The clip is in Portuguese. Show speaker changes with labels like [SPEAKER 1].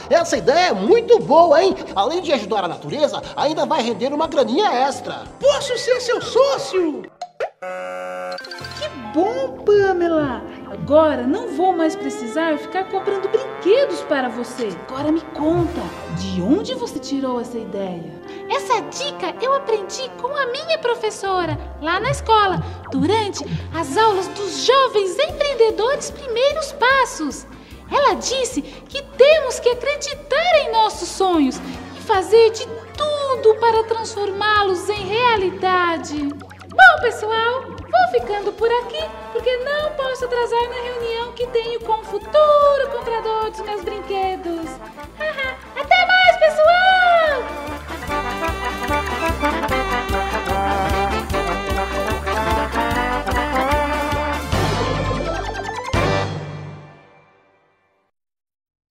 [SPEAKER 1] essa ideia é muito boa, hein? Além de ajudar a natureza, ainda vai render uma graninha extra.
[SPEAKER 2] Posso ser seu sócio?
[SPEAKER 3] Que bom, Pamela! Agora não vou mais precisar ficar comprando brinquedos para você. Agora me conta, de onde você tirou essa ideia?
[SPEAKER 4] Essa dica eu aprendi com a minha professora lá na escola, durante as aulas dos jovens empreendedores primeiros passos. Ela disse que temos que acreditar em nossos sonhos e fazer de tudo para transformá-los em realidade. Bom, pessoal, vou ficando por aqui porque não posso atrasar na reunião que tenho com o futuro comprador dos meus brinquedos.